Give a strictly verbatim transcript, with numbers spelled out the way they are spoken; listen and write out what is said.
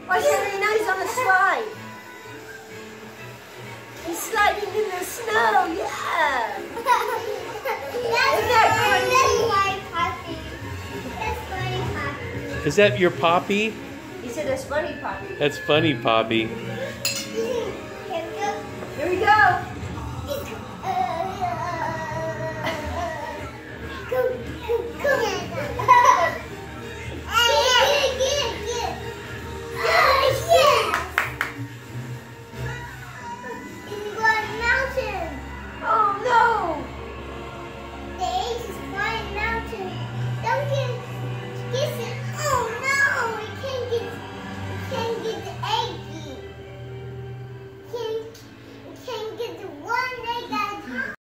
Watch out, you know he's on the slide. He's sliding in the snow, yeah. Isn't that crazy? Is that your Poppy? He said that's funny, Poppy. That's funny, Poppy. Here we go.